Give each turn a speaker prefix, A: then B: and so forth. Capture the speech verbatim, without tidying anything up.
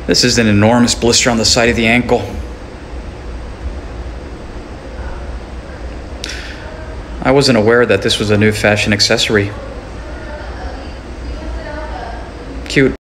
A: This is an enormous blister on the side of the ankle. I wasn't aware that this was a new fashion accessory. Cute.